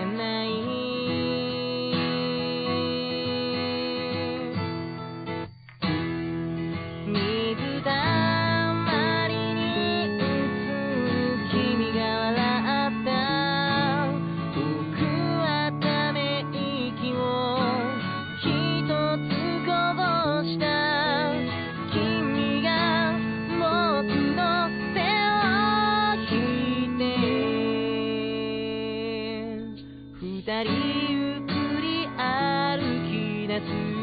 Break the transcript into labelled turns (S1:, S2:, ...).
S1: ない。水たまりに映る君が笑った。僕はため息を一つこぼした。君が僕の手を引いて二人ゆっくり歩き出す。